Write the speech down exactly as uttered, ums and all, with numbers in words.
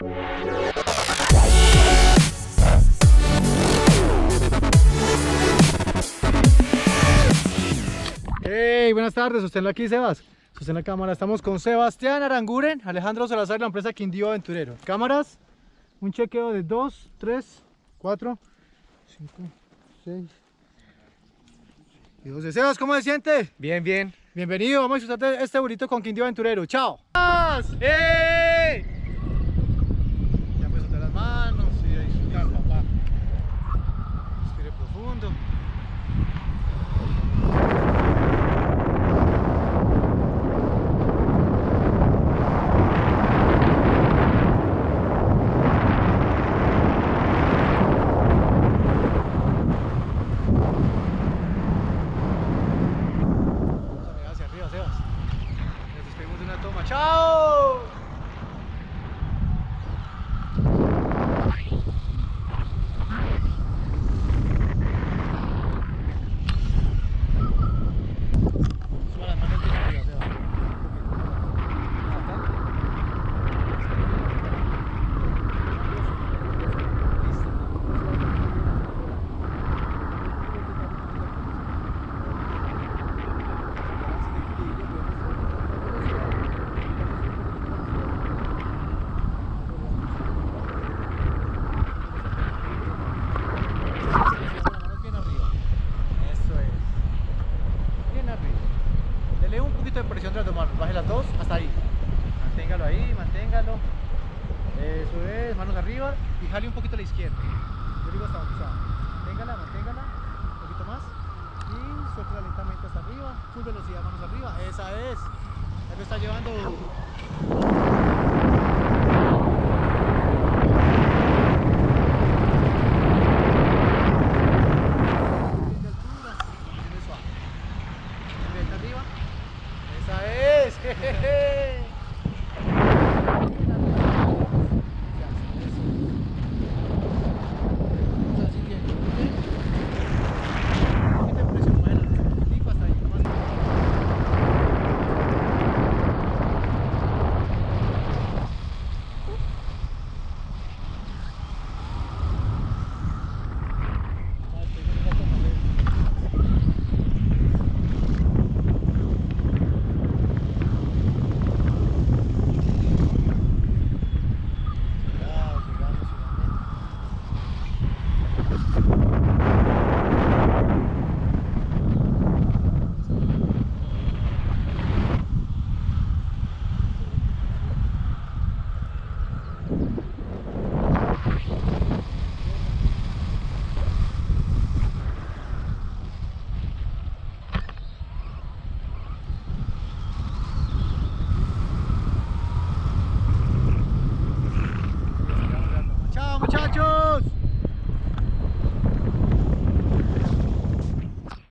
Hey, buenas tardes, sosténlo aquí, Sebas. Sostén la cámara. Estamos con Sebastián Aranguren, Alejandro Salazar, la empresa Quindío Aventurero. Cámaras, un chequeo de dos, tres, cuatro, cinco, seis y doce. Sebas, ¿cómo se siente? Bien, bien. Bienvenido, vamos a disfrutar de este burrito con Quindío Aventurero. ¡Chao! ¡Ey! Ya puedes soltar las manos y a disfrutar, papá. Respire profundo. ¡Chao! Suba las manos bien arriba, Seba. Un poquito de presión de las dos manos, baje las dos hasta ahí, manténgalo ahí, manténgalo, eso es, manos arriba y jale un poquito a la izquierda, yo digo hasta donde está, manténgala, manténgala, un poquito más y suéltela lentamente hasta arriba, full velocidad, manos arriba, esa es, ahí lo está llevando. Jejeje. Chao, muchachos.